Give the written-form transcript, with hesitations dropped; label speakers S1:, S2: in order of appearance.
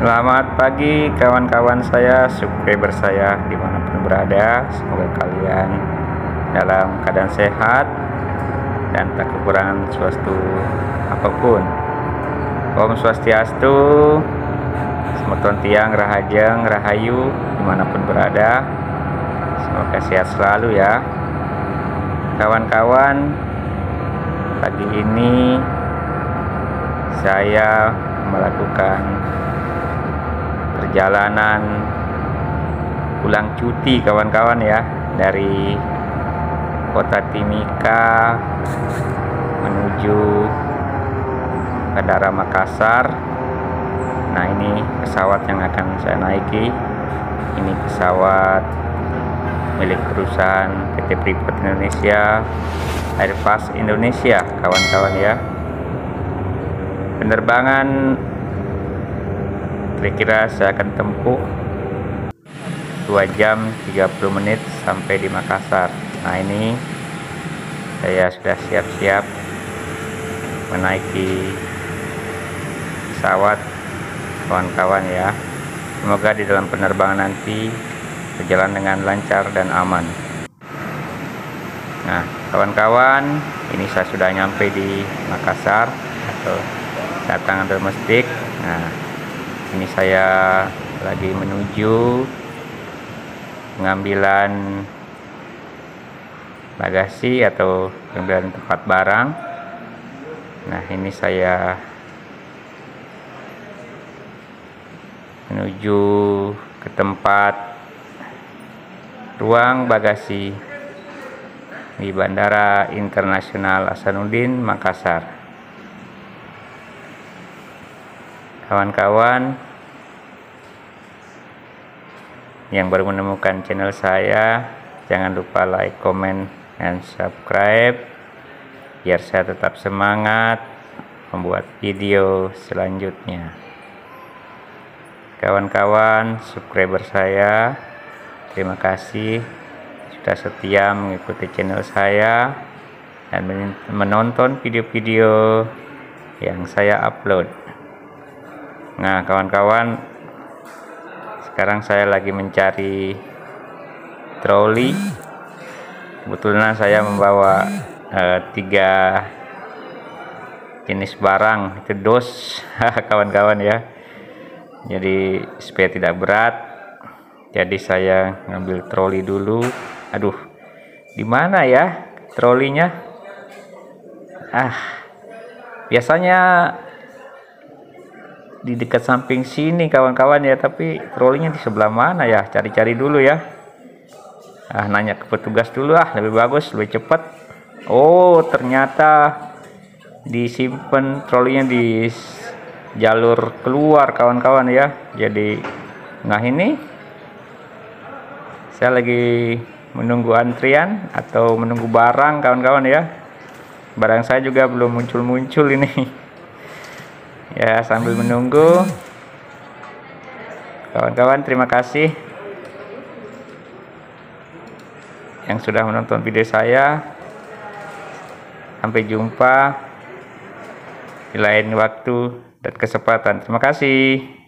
S1: Selamat pagi kawan-kawan saya, subscriber saya dimanapun berada. Semoga kalian dalam keadaan sehat dan tak kekurangan suatu apapun. Om Swastiastu, Semeton Tiang Rahajeng Rahayu dimanapun berada. Semoga sehat selalu ya kawan-kawan. Pagi ini saya melakukan perjalanan pulang cuti kawan-kawan ya, dari kota Timika menuju Bandara Makassar. Nah, ini pesawat yang akan saya naiki. Ini pesawat milik perusahaan PT Freeport Indonesia, Airbus Indonesia kawan-kawan ya. Penerbangan kira-kira saya akan tempuh 2 jam 30 menit sampai di Makassar. Nah, ini saya sudah siap-siap menaiki pesawat kawan-kawan ya. Semoga di dalam penerbangan nanti berjalan dengan lancar dan aman. Nah kawan-kawan, ini saya sudah nyampe di Makassar atau kedatangan domestik. Nah, ini saya lagi menuju pengambilan bagasi atau pengambilan tempat barang. Nah, ini saya menuju ke tempat ruang bagasi di Bandara Internasional Hasanuddin Makassar. Kawan-kawan yang baru menemukan channel saya, jangan lupa like, comment, dan subscribe biar saya tetap semangat membuat video selanjutnya. Kawan-kawan subscriber saya, terima kasih sudah setia mengikuti channel saya dan menonton video-video yang saya upload. Nah kawan-kawan, sekarang saya lagi mencari troli. Kebetulan saya membawa 3 jenis barang, itu dos kawan-kawan ya. Jadi supaya tidak berat, jadi saya ngambil troli dulu. Aduh, di mana ya trolinya? Biasanya di dekat samping sini kawan-kawan ya, tapi trolinya di sebelah mana ya? Cari-cari dulu ya. Nanya ke petugas dulu lebih bagus, lebih cepat. Oh, ternyata disimpan trolinya di jalur keluar kawan-kawan ya. Jadi ini saya lagi menunggu antrian atau menunggu barang kawan-kawan ya. Barang saya juga belum muncul-muncul ini ya. Sambil menunggu kawan-kawan, terima kasih yang sudah menonton video saya. Sampai jumpa di lain waktu dan kesempatan. Terima kasih.